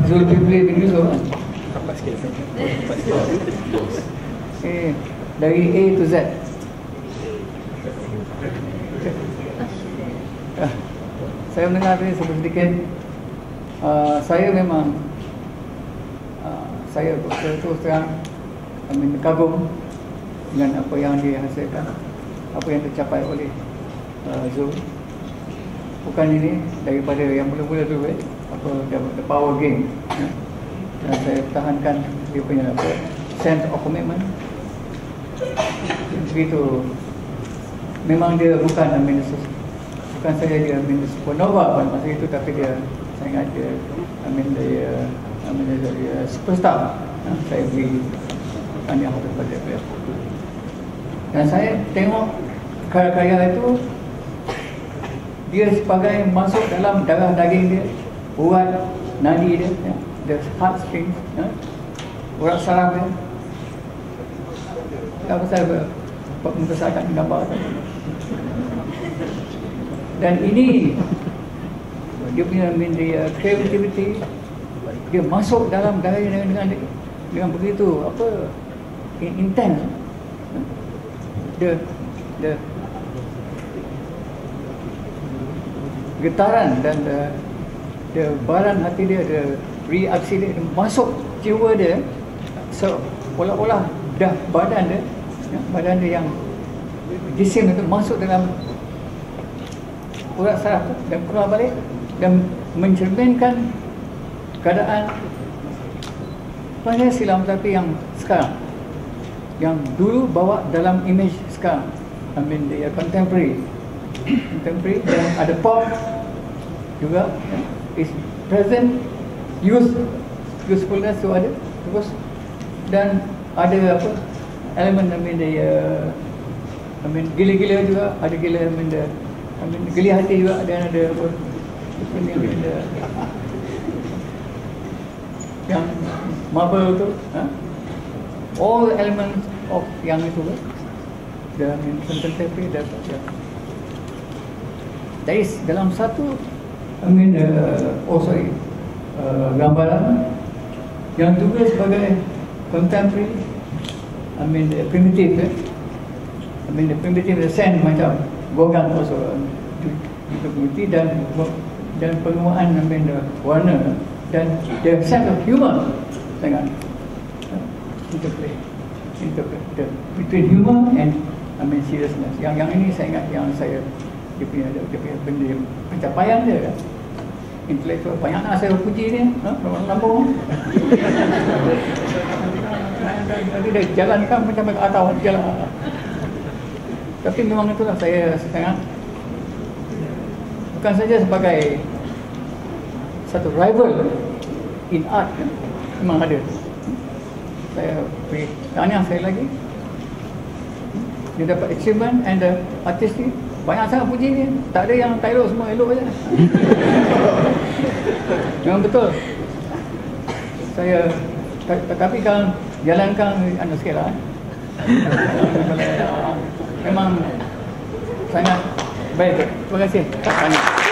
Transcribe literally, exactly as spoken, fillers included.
Zulkifli bin Yusuf. Eh, dari A to Z. Ah, saya mendengar tadi sedikit. Uh, saya memang uh, saya terus terang I mean, kagum dengan apa yang dihasilkan, apa yang tercapai oleh uh, Zul. Bukan ini daripada yang mula-mula dulu, eh, apa the, the power game, ya. Dan saya pertahankan dia punya apa, sense of commitment. Begitu, memang dia bukan I mean, bukan saja dia I mean, supernova pada masa itu, tapi dia saya ingat dia I mean, dia, I mean, dia, dia superstar. Ya. Saya beri tanya kepada dia. Dan saya tengok karya-karya itu, dia sebagai masuk dalam darah daging dia, urat nadi dia, ya, the heartstrings, ya, urat saraf dia. Apa saya membesarkan gambar tadi. Dan ini dia punya dia creativity, dia masuk dalam darah dengan dengan, dengan begitu apa intense. The the getaran dan the, the baran hati dia, the reaksi dia, dia masuk jiwa dia, seolah-olah dah badan dia, ya, badan dia yang jisim itu masuk dalam urat saraf dan keluar balik dan mencerminkan keadaan banyak silam, tapi yang sekarang, yang dulu bawa dalam image sekarang, I mean dia contemporary contemporary dan ada pop juga, ya, is present, use usefulness tu ada terus, dan ada apa elemen I mean dia I mean gila-gila juga ada, gila I mean dia I mean geli hati juga, dan ada apa ini yang ada yang marble tu, ha? All elements of yang itu kan, dan contemporary dan ya. Dari dalam satu I mean uh, oh sorry uh, gambaran yang juga sebagai contemporary I mean uh, primitive, eh? I mean the primitive the sense macam Gauguin also itu primitive, dan dan penguasaan I mean the warna dan the sense of humor sangat interplay interplay the, between humor and I mean seriousness. Yang yang ini saya ingat yang saya dia punya dia punya benda pencapaian dia kan, intelektual. Banyak nak saya puji dia, ha, orang kampung. Nanti dia jalankan macam ke atas jalan. Tapi memang itulah saya sangat, bukan saja sebagai satu rival in art, kan, memang ada. Saya beri tanya sekali lagi, dia dapat achievement and the artistic. Banyak sangat puji ni, tak ada yang tak elok, semua elok je. Memang betul. Saya, tapi kalau jalankan anda sikit lah. Memang sangat baik. Terima kasih.